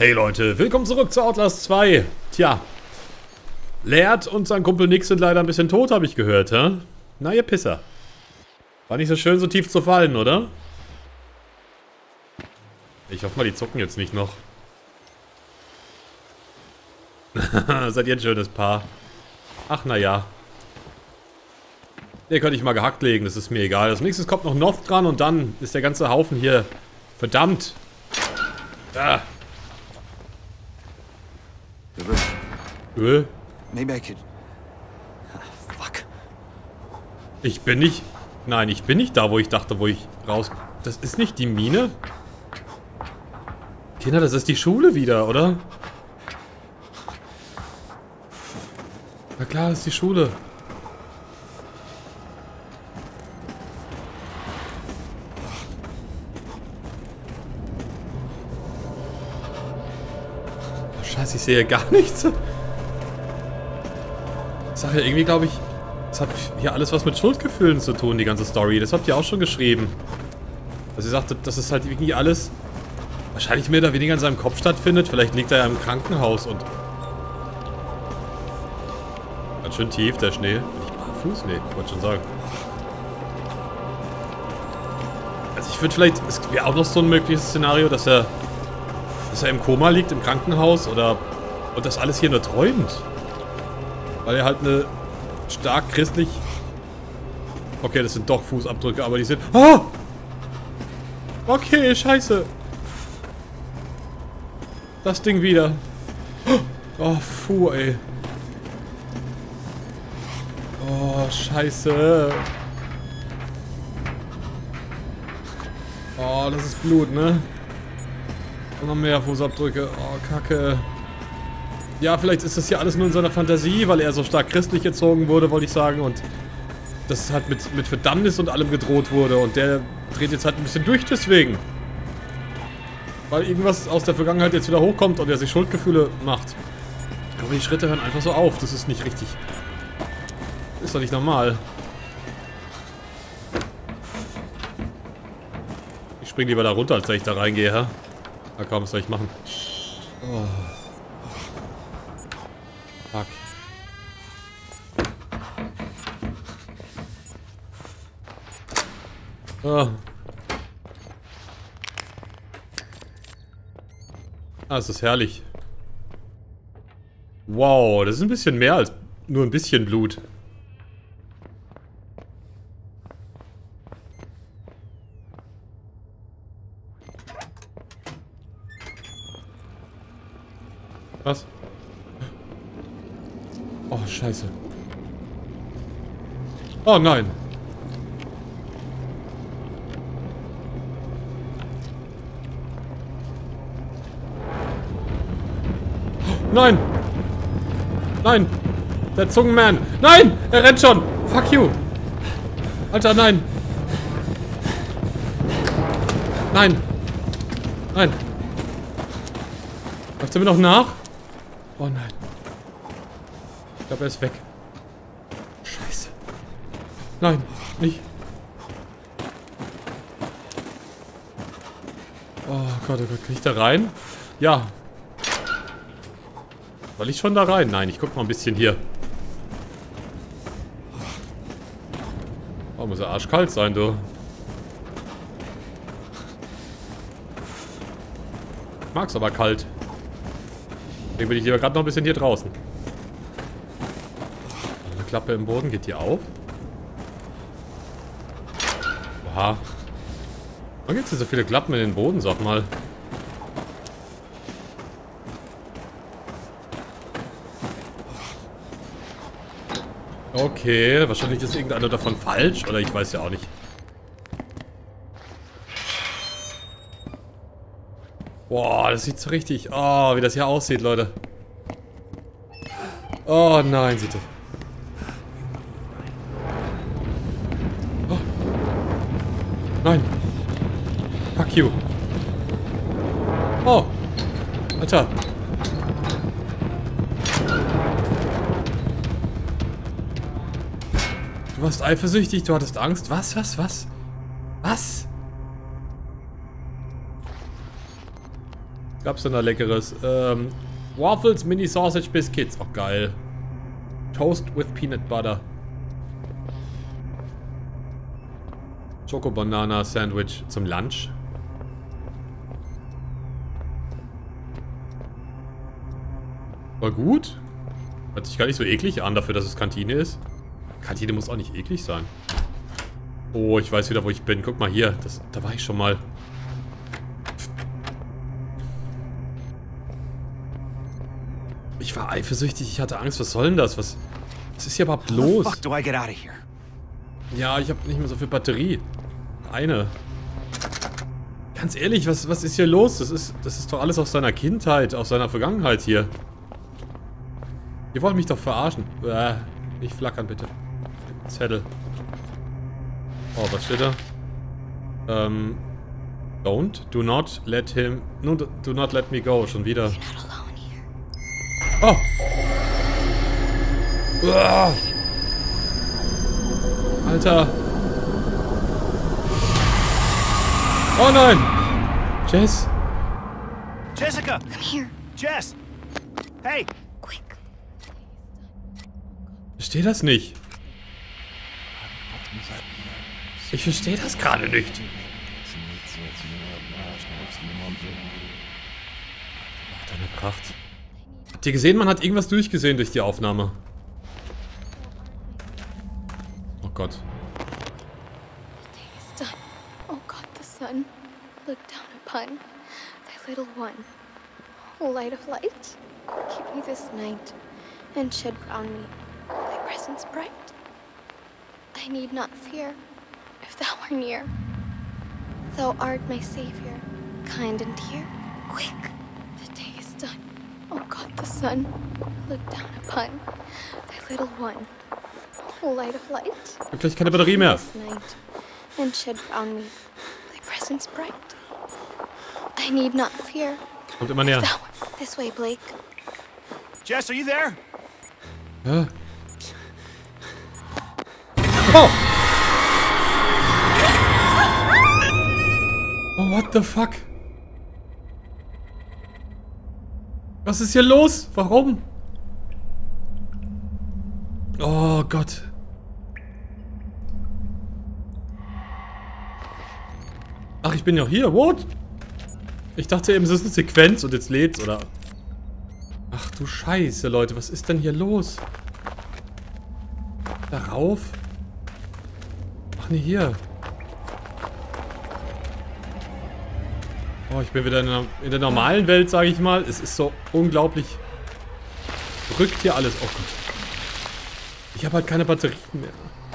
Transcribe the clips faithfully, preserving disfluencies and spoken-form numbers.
Hey Leute, willkommen zurück zu Outlast zwei. Tja, Laird und sein Kumpel Nick sind leider ein bisschen tot, habe ich gehört, hä? Na, ihr Pisser. War nicht so schön, so tief zu fallen, oder? Ich hoffe mal, die zucken jetzt nicht noch. Seid ihr ein schönes Paar. Ach, naja. Hier könnte ich mal gehackt legen, das ist mir egal. Als nächstes kommt noch Noth dran und dann ist der ganze Haufen hier verdammt. Ah. Öl? Maybe I could. Fuck. Ich bin nicht... Nein, ich bin nicht da, wo ich dachte, wo ich raus... Das ist nicht die Mine? Kinder, das ist die Schule wieder, oder? Na klar, das ist die Schule. Scheiße, ich sehe gar nichts. Ich sage ja irgendwie, glaube ich, es hat hier alles was mit Schuldgefühlen zu tun, die ganze Story. Das habt ihr auch schon geschrieben. Dass ihr sagtet, dass es halt irgendwie alles wahrscheinlich mehr oder weniger in seinem Kopf stattfindet. Vielleicht liegt er ja im Krankenhaus und... Ganz schön tief, der Schnee. Bin ich barfuß? Nee, ich wollte schon sagen. Also ich würde vielleicht... Es wäre auch noch so ein mögliches Szenario, dass er... Dass er im Koma liegt, im Krankenhaus oder... Und das alles hier nur träumt. Weil er halt eine stark christlich... Okay, das sind doch Fußabdrücke, aber die sind... Ah! Okay, scheiße. Das Ding wieder. Oh, puh, ey. Oh, scheiße. Oh, das ist Blut, ne? Und noch mehr Fußabdrücke. Oh, Kacke. Ja, vielleicht ist das ja alles nur in seiner Fantasie, weil er so stark christlich erzogen wurde, wollte ich sagen. Und das halt mit, mit Verdammnis und allem gedroht wurde. Und der dreht jetzt halt ein bisschen durch deswegen. Weil irgendwas aus der Vergangenheit jetzt wieder hochkommt und er sich Schuldgefühle macht. Aber die Schritte hören einfach so auf. Das ist nicht richtig. Das ist doch nicht normal. Ich spring lieber da runter, als dass ich da reingehe, hä? Na komm, was soll ich machen? Oh. Fuck. Oh. Ah, es ist herrlich. Wow, das ist ein bisschen mehr als nur ein bisschen Blut. Was? Oh, scheiße. Oh, nein. Nein! Nein! Der Zungenman! Nein! Er rennt schon! Fuck you! Alter, nein! Nein! Nein! Läuft er mir noch nach? Oh nein. Ich glaube, er ist weg. Scheiße. Nein, nicht. Oh Gott, oh Gott. Kann ich da rein? Ja. Soll ich schon da rein? Nein, ich guck mal ein bisschen hier. Oh, muss ja arschkalt sein, du. Ich mag's aber kalt. Deswegen bin ich lieber gerade noch ein bisschen hier draußen. Eine Klappe im Boden, geht die auf? Oha. Warum gibt's hier so viele Klappen in den Boden, sag mal? Okay, wahrscheinlich ist irgendeiner davon falsch, oder ich weiß ja auch nicht. Boah, das sieht so richtig... Oh, wie das hier aussieht, Leute. Oh nein, sieht das... Oh. Nein. Fuck you. Oh. Alter. Du warst eifersüchtig, du hattest Angst. Was, was, was? Was? Gab's denn da Leckeres? Ähm, Waffles, Mini Sausage Biscuits. Oh, geil. Toast with Peanut Butter. Choco Banana Sandwich zum Lunch. War gut. Hört sich gar nicht so eklig an dafür, dass es Kantine ist. Kantine muss auch nicht eklig sein. Oh, ich weiß wieder, wo ich bin. Guck mal hier. Das, da war ich schon mal. Ich war eifersüchtig. Ich hatte Angst. Was soll denn das? Was, was ist hier überhaupt los? Fuck do I get out of here? Ja, ich habe nicht mehr so viel Batterie. Eine. Ganz ehrlich, was, was ist hier los? Das ist, das ist doch alles aus seiner Kindheit, aus seiner Vergangenheit hier. Ihr wollt mich doch verarschen. Äh, nicht flackern, bitte. Zettel. Oh, was steht da? Ähm. Don't. Do not let him. No, do not let me go. Schon wieder. Oh! Uah. Alter! Oh nein! Jess! Jessica! Come here, Jess! Hey! quick. Ich verstehe das nicht. Ich verstehe das gerade nicht. Ach, deine Pracht. Habt ihr gesehen, man hat irgendwas durchgesehen durch die Aufnahme. Oh Gott. The day is done. Oh God, the sun, look down upon thy little one. O light of light, keep me this night, and shed round me thy presence bright. I need not fear, if thou are near. Thou art my savior, kind and dear. Quick, the day is done. Oh God, the sun, look down upon thy little one. O light of light, Ich hab gleich keine Batterie mehr. this night, and shed round me thy presence bright. I need not fear. Kommt immer näher. Thou, this way, Blake. Jess, are you there? Hä? Oh! Oh, what the fuck? Was ist hier los? Warum? Oh Gott. Ach, ich bin ja hier. What? Ich dachte eben, es ist eine Sequenz und jetzt lädt's, oder? Ach du Scheiße, Leute. Was ist denn hier los? Darauf? Ach nee, hier. Oh, ich bin wieder in der, in der normalen Welt, sage ich mal. Es ist so unglaublich verrückt hier alles. Oh Gott. Ich habe halt keine Batterien mehr.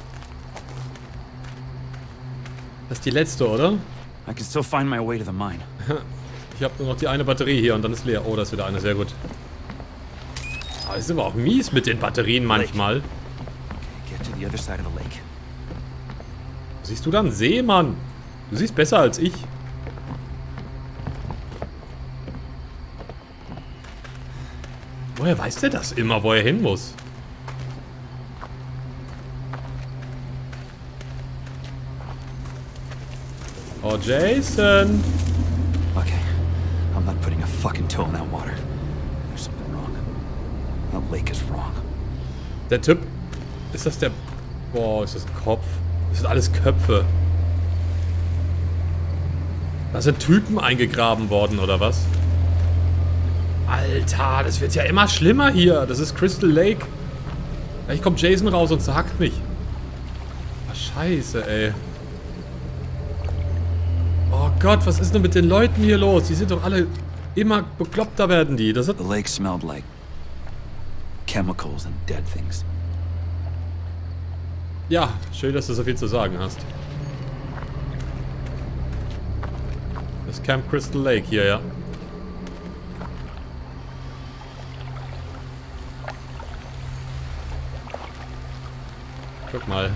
Das ist die letzte, oder? I can still find my way to the mine. Ich habe nur noch die eine Batterie hier und dann ist leer. Oh, da ist wieder eine. Sehr gut. Aber es ist aber auch mies mit den Batterien manchmal. Get to the other side of the lake. Siehst du dann? See, Mann. Du siehst besser als ich. Woher weiß der das immer, wo er hin muss? Oh, Jason. Okay. I'm not putting a fucking toe in that water. There's something wrong. That lake is wrong. Der Typ. Ist das der... Boah, ist das ein Kopf? Das sind alles Köpfe. Da sind Typen eingegraben worden, oder was? Alter, das wird ja immer schlimmer hier. Das ist Crystal Lake. Gleich kommt Jason raus und zerhackt mich. Ach, scheiße, ey. Oh Gott, was ist denn mit den Leuten hier los? Die sind doch alle... Immer bekloppter werden die. Das hat... The lake smelled like chemicals and dead things. Ja, schön, dass du so viel zu sagen hast. Das Camp Crystal Lake hier, ja. Guck mal.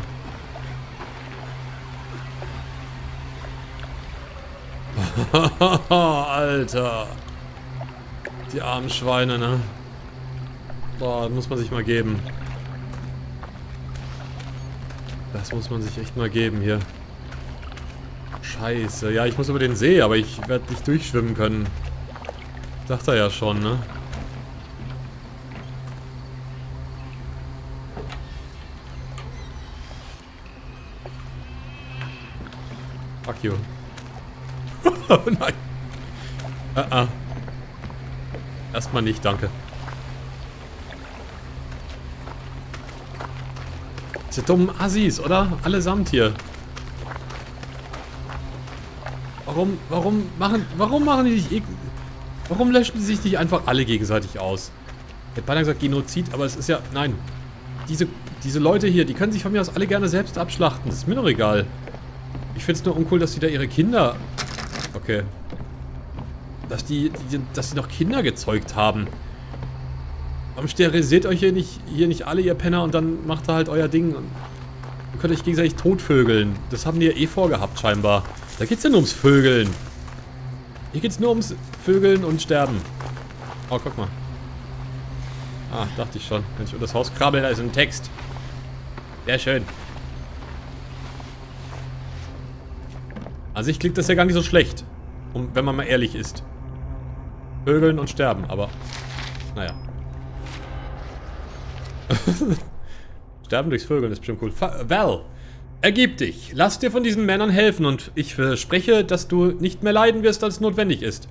Alter. Die armen Schweine, ne? Boah, das muss man sich mal geben. Das muss man sich echt mal geben hier. Scheiße. Ja, ich muss über den See, aber ich werde nicht durchschwimmen können. Sagt er ja schon, ne? Fuck you. Oh nein. Uh -uh. Erstmal nicht, danke. Diese dummen Assis, oder? Allesamt hier. Warum, warum machen, warum machen die sich, warum löschen die sich nicht einfach alle gegenseitig aus? Ich hätte beinahe gesagt Genozid, aber es ist ja, nein. Diese, diese Leute hier, die können sich von mir aus alle gerne selbst abschlachten. Das ist mir doch egal. Ich finde es nur uncool, dass die da ihre Kinder... Okay. Dass die, die, dass die noch Kinder gezeugt haben. Warum sterilisiert euch hier nicht, hier nicht alle, ihr Penner, und dann macht da halt euer Ding. Und ihr könnt euch gegenseitig totvögeln. Das haben die ja eh vorgehabt, scheinbar. Da geht's ja nur ums Vögeln. Hier geht's nur ums Vögeln und Sterben. Oh, guck mal. Ah, dachte ich schon. Wenn ich unter das Haus krabbel, da ist ein Text. Sehr schön. An sich klingt das ja gar nicht so schlecht. Um, wenn man mal ehrlich ist. Vögeln und sterben, aber... Naja. Sterben durchs Vögeln ist bestimmt cool. Fa Val, ergib dich. Lass dir von diesen Männern helfen und ich verspreche, dass du nicht mehr leiden wirst, als notwendig ist.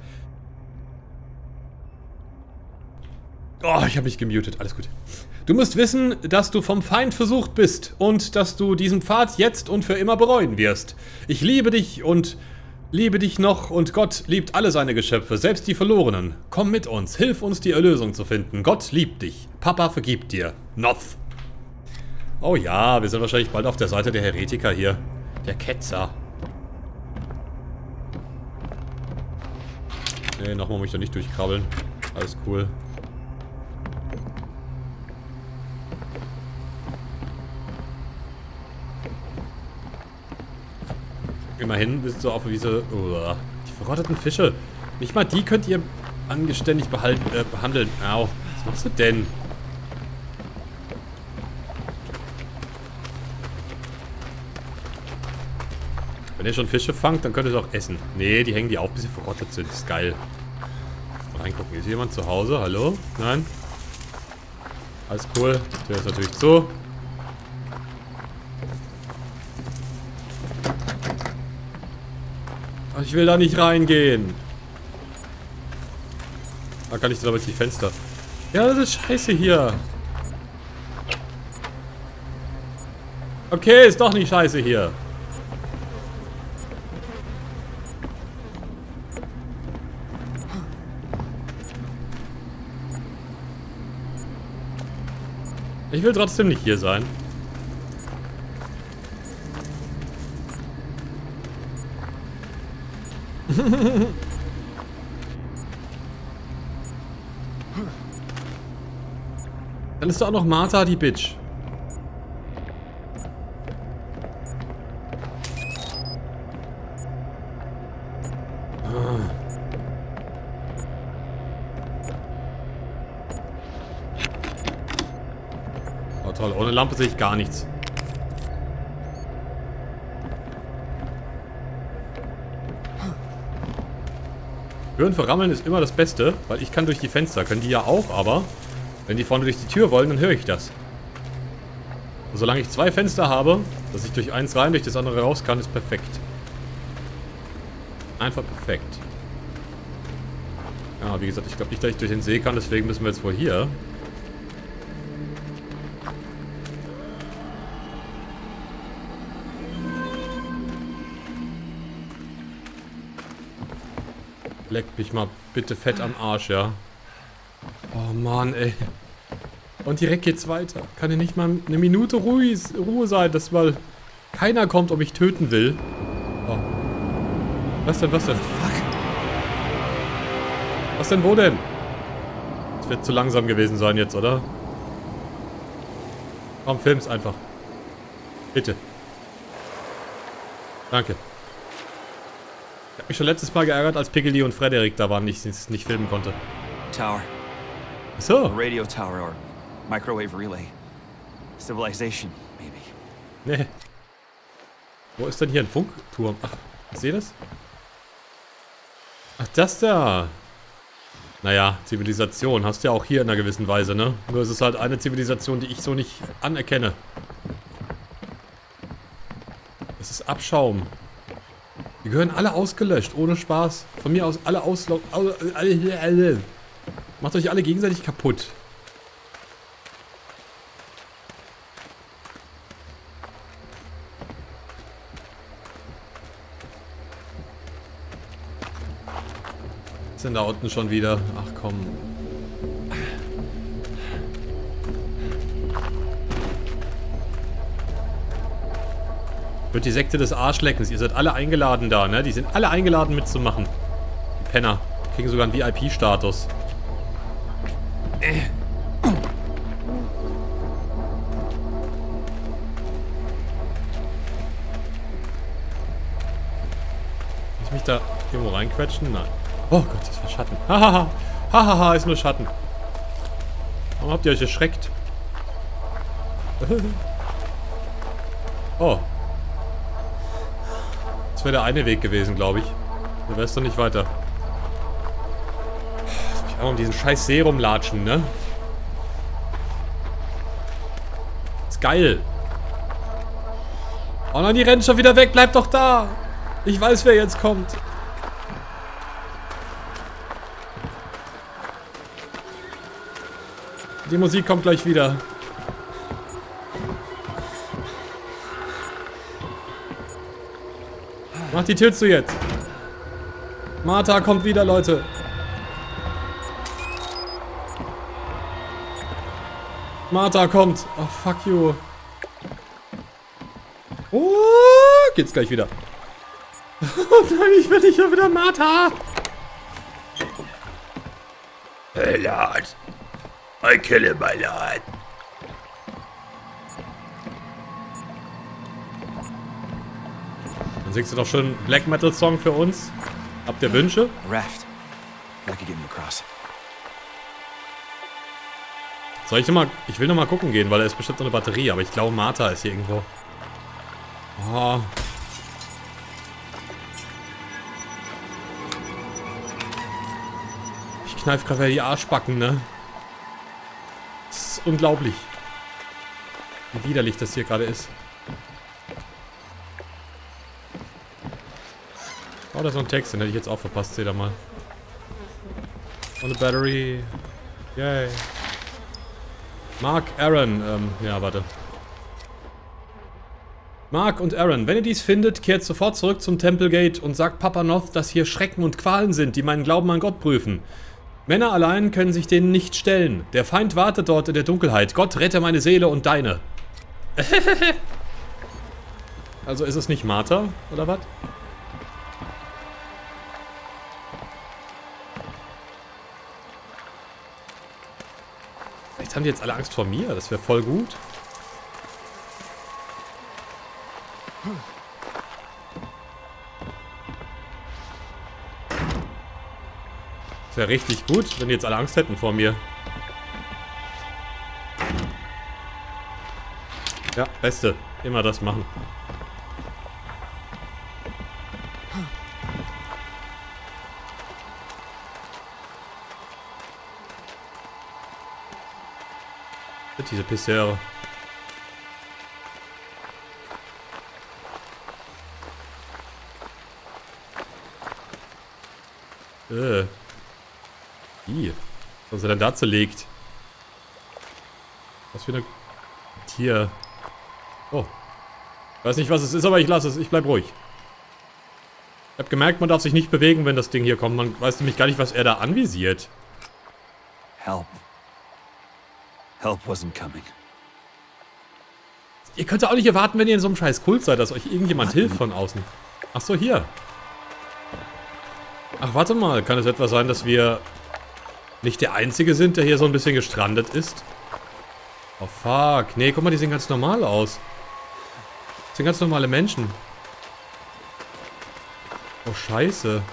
Oh, ich habe mich gemutet. Alles gut. Du musst wissen, dass du vom Feind versucht bist und dass du diesen Pfad jetzt und für immer bereuen wirst. Ich liebe dich und liebe dich noch und Gott liebt alle seine Geschöpfe, selbst die Verlorenen. Komm mit uns, hilf uns, die Erlösung zu finden. Gott liebt dich. Papa vergibt dir. Noth. Oh ja, wir sind wahrscheinlich bald auf der Seite der Heretiker hier. Der Ketzer. Nee, nochmal muss ich da nicht durchkrabbeln. Alles cool. Immerhin bist du auf diese... Oh, die verrotteten Fische. Nicht mal die könnt ihr angeständig behalten, äh, behandeln. Au, was machst du denn? Wenn ihr schon Fische fangt, dann könnt ihr es auch essen. Nee, die hängen die auch, bis sie verrottet sind. Das ist geil. Mal reingucken. Ist jemand zu Hause? Hallo? Nein? Alles cool. Die Tür ist natürlich zu. Ich will da nicht reingehen. Da kann ich da durch die Fenster. Ja, das ist scheiße hier. Okay, ist doch nicht scheiße hier. Ich will trotzdem nicht hier sein. Dann ist da auch noch Martha, die Bitch. Ah. Oh toll, ohne Lampe sehe ich gar nichts. Hören verrammeln ist immer das Beste, weil ich kann durch die Fenster, können die ja auch, aber wenn die vorne durch die Tür wollen, dann höre ich das. Und solange ich zwei Fenster habe, dass ich durch eins rein, durch das andere raus kann, ist perfekt. Einfach perfekt. Ja, wie gesagt, ich glaube nicht, dass ich durch den See kann, deswegen müssen wir jetzt wohl hier. Leck mich mal bitte fett am Arsch, ja. Oh Mann, ey. Und direkt geht's weiter. Kann ja nicht mal eine Minute Ruhe, Ruhe sein, dass mal keiner kommt und mich töten will. Oh. Was denn, was denn? Fuck. Was denn, wo denn? Das wird zu langsam gewesen sein jetzt, oder? Komm, film's einfach. Bitte. Danke. Ich hab mich schon letztes Mal geärgert, als Piggly und Frederik da waren, nicht, nicht filmen konnte. Tower. So. A radio tower or microwave relay. Civilization, maybe. Nee. Wo ist denn hier ein Funkturm? Ach, ich sehe das? Ach, das da. Naja, Zivilisation hast du ja auch hier in einer gewissen Weise, ne? Nur ist es halt eine Zivilisation, die ich so nicht anerkenne. Das ist Abschaum. Die gehören alle ausgelöscht, ohne Spaß. Von mir aus alle auslaufen. Alle, alle. Macht euch alle gegenseitig kaputt. Was ist denn da unten schon wieder? Ach komm. Wird die Sekte des Arschleckens. Ihr seid alle eingeladen da, ne? Die sind alle eingeladen mitzumachen. Die Penner. Kriegen sogar einen V I P-Status. Äh. Muss ich mich da irgendwo reinquetschen? Nein. Oh Gott, das war Schatten. Hahaha. Hahaha, ist nur Schatten. Warum habt ihr euch erschreckt? Oh. Das wäre der eine Weg gewesen, glaube ich. Da wär's doch nicht weiter. Lass mich auch um diesen scheiß See rumlatschen, ne? Ist geil. Oh nein, die rennen schon wieder weg. Bleib doch da. Ich weiß, wer jetzt kommt. Die Musik kommt gleich wieder. Mach die Tür zu jetzt. Martha kommt wieder, Leute. Martha kommt. Oh, fuck you. Oh, geht's gleich wieder. Oh nein, ich will nicht schon wieder Martha. Hey, Lord. I kill him, my lord. Dann singst du doch schon einen Black Metal Song für uns. Habt ihr Wünsche? A raft. That could get me across. Soll ich nochmal... Ich will nochmal gucken gehen, weil da ist bestimmt noch eine Batterie. Aber ich glaube, Martha ist hier irgendwo. Oh. Ich kneif gerade die Arschbacken, ne? Das ist unglaublich. Wie widerlich das hier gerade ist. Oh, da ist noch ein Text, den hätte ich jetzt auch verpasst. Seht ihr mal. Und eine Battery. Yay. Mark, Aaron. Ähm, ja, warte. Mark und Aaron, wenn ihr dies findet, kehrt sofort zurück zum Templegate und sagt Papa Noth, dass hier Schrecken und Qualen sind, die meinen Glauben an Gott prüfen. Männer allein können sich denen nicht stellen. Der Feind wartet dort in der Dunkelheit. Gott, rette meine Seele und deine. Also ist es nicht Martha, oder was? Vielleicht haben die jetzt alle Angst vor mir. Das wäre voll gut. Das wäre richtig gut, wenn die jetzt alle Angst hätten vor mir. Ja, Beste. Immer das machen. Diese Pisseure. Äh. Wie? Was er denn dazu legt? Was für eine... Tier. Oh. Ich weiß nicht, was es ist, aber ich lasse es. Ich bleib ruhig. Ich hab gemerkt, man darf sich nicht bewegen, wenn das Ding hier kommt. Man weiß nämlich gar nicht, was er da anvisiert. Help. Help wasn't coming. Ihr könnt ja auch nicht erwarten, wenn ihr in so einem scheiß Kult seid, dass euch irgendjemand hilft von außen. Ach so, hier. Ach, warte mal. Kann es etwa sein, dass wir nicht der Einzige sind, der hier so ein bisschen gestrandet ist? Oh, fuck. Nee, guck mal, die sehen ganz normal aus. Das sind ganz normale Menschen. Oh, scheiße.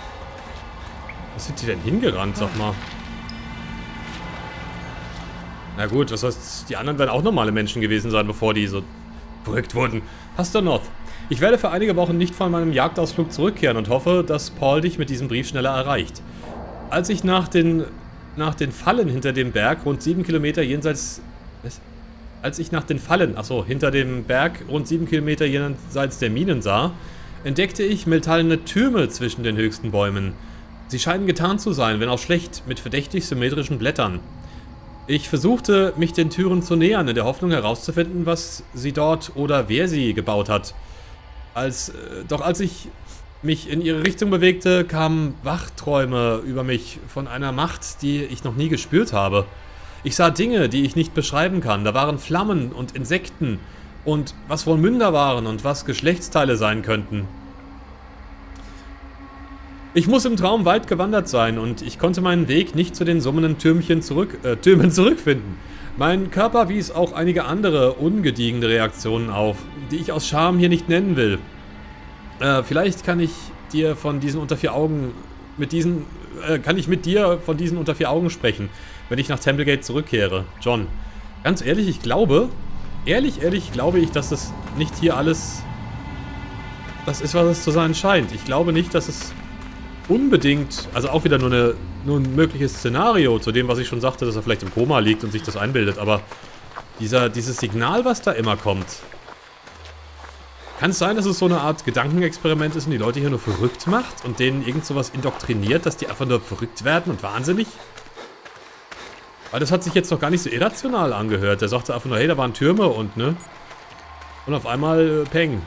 Was sind die denn hingerannt, sag mal? Na gut, das heißt, die anderen werden auch normale Menschen gewesen sein, bevor die so verrückt wurden. Pastor North. Ich werde für einige Wochen nicht von meinem Jagdausflug zurückkehren und hoffe, dass Paul dich mit diesem Brief schneller erreicht. Als ich nach den, nach den Fallen hinter dem Berg rund sieben Kilometer jenseits... Was? Als ich nach den Fallen, achso, hinter dem Berg rund sieben Kilometer jenseits der Minen sah, entdeckte ich metallene Türme zwischen den höchsten Bäumen. Sie scheinen getarnt zu sein, wenn auch schlecht, mit verdächtig symmetrischen Blättern. Ich versuchte, mich den Türen zu nähern, in der Hoffnung herauszufinden, was sie dort oder wer sie gebaut hat. Als, äh, doch als ich mich in ihre Richtung bewegte, kamen Wachträume über mich von einer Macht, die ich noch nie gespürt habe. Ich sah Dinge, die ich nicht beschreiben kann. Da waren Flammen und Insekten und was wohl Münder waren und was Geschlechtsteile sein könnten. Ich muss im Traum weit gewandert sein und ich konnte meinen Weg nicht zu den summenden Türmchen zurück, äh, Türmen zurückfinden. Mein Körper wies auch einige andere ungediegene Reaktionen auf, die ich aus Scham hier nicht nennen will. Äh, vielleicht kann ich dir von diesen unter vier Augen, mit diesen, äh, kann ich mit dir von diesen unter vier Augen sprechen, wenn ich nach Templegate zurückkehre. John. Ganz ehrlich, ich glaube, ehrlich, ehrlich glaube ich, dass das nicht hier alles, das ist, was es zu sein scheint. Ich glaube nicht, dass es unbedingt, also auch wieder nur, eine, nur ein mögliches Szenario zu dem, was ich schon sagte, dass er vielleicht im Koma liegt und sich das einbildet, aber dieser, dieses Signal, was da immer kommt, kann es sein, dass es so eine Art Gedankenexperiment ist und die Leute hier nur verrückt macht und denen irgend sowas indoktriniert, dass die einfach nur verrückt werden und wahnsinnig? Weil das hat sich jetzt noch gar nicht so irrational angehört. Der sagte einfach nur, hey, da waren Türme und ne? Und auf einmal äh, Peng.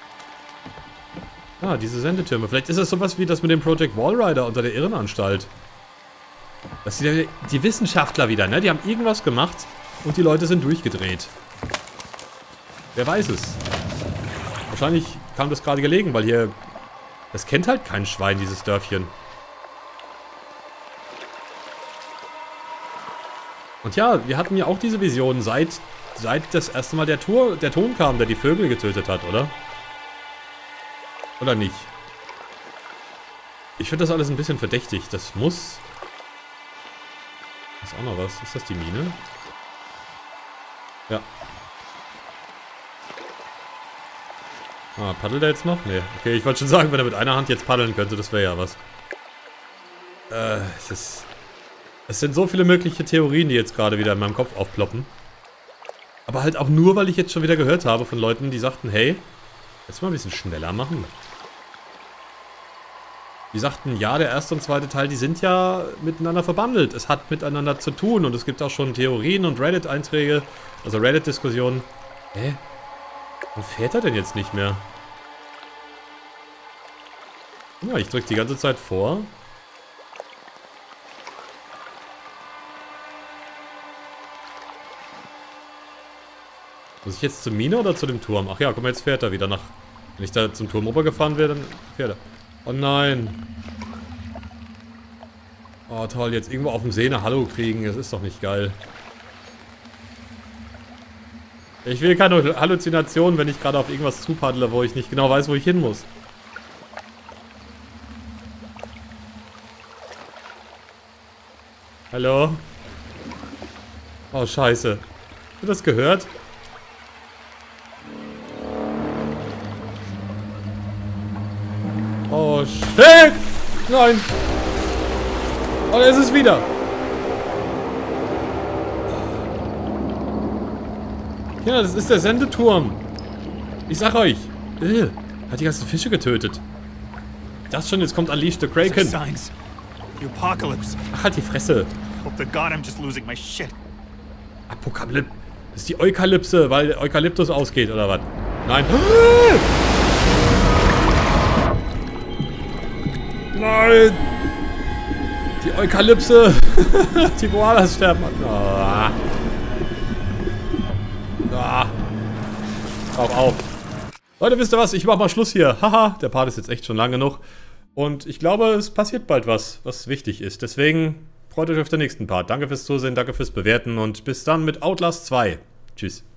Ah, diese Sendetürme. Vielleicht ist das sowas wie das mit dem Project Walrider unter der Irrenanstalt. Das sind ja die Wissenschaftler wieder, ne? Die haben irgendwas gemacht und die Leute sind durchgedreht. Wer weiß es. Wahrscheinlich kam das gerade gelegen, weil hier... Das kennt halt kein Schwein, dieses Dörfchen. Und ja, wir hatten ja auch diese Vision, seit, seit das erste Mal der, Tor, der Ton kam, der die Vögel getötet hat, oder? Oder nicht? Ich finde das alles ein bisschen verdächtig. Das muss... Ist auch noch was. Ist das die Mine? Ja. Ah, paddelt er jetzt noch? Nee. Okay, ich wollte schon sagen, wenn er mit einer Hand jetzt paddeln könnte, das wäre ja was. Äh, es ist... Es sind so viele mögliche Theorien, die jetzt gerade wieder in meinem Kopf aufploppen. Aber halt auch nur, weil ich jetzt schon wieder gehört habe von Leuten, die sagten, hey, jetzt mal ein bisschen schneller machen. Die sagten, ja, der erste und zweite Teil, die sind ja miteinander verbandelt. Es hat miteinander zu tun und es gibt auch schon Theorien und Reddit-Einträge, also Reddit-Diskussionen. Hä? Warum fährt er denn jetzt nicht mehr? Ja, ich drücke die ganze Zeit vor. Muss ich jetzt zur Mine oder zu dem Turm? Ach ja, guck mal, jetzt fährt er wieder nach... Wenn ich da zum Turm rübergefahren wäre, dann fährt er. Oh nein. Oh toll, jetzt irgendwo auf dem See eine Hallo kriegen, das ist doch nicht geil. Ich will keine Halluzinationen, wenn ich gerade auf irgendwas zupaddle, wo ich nicht genau weiß, wo ich hin muss. Hallo? Oh scheiße. Hast du das gehört? Oh, shit! Nein! Oh, da ist es wieder! Ja, das ist der Sendeturm. Ich sag euch. Äh, hat die ganzen Fische getötet. Das schon, jetzt kommt Unleash the Kraken. Ach, halt die Fresse. Apokalypse. Das ist die Eukalypse, weil Eukalyptus ausgeht, oder was? Nein. Nein! Die Eukalypse! Die Koalas sterben. Oh. Oh. Auf, auf. Leute, wisst ihr was? Ich mach mal Schluss hier. Haha, der Part ist jetzt echt schon lang genug. Und ich glaube, es passiert bald was, was wichtig ist. Deswegen freut euch auf den nächsten Part. Danke fürs Zusehen, danke fürs Bewerten und bis dann mit Outlast zwei. Tschüss.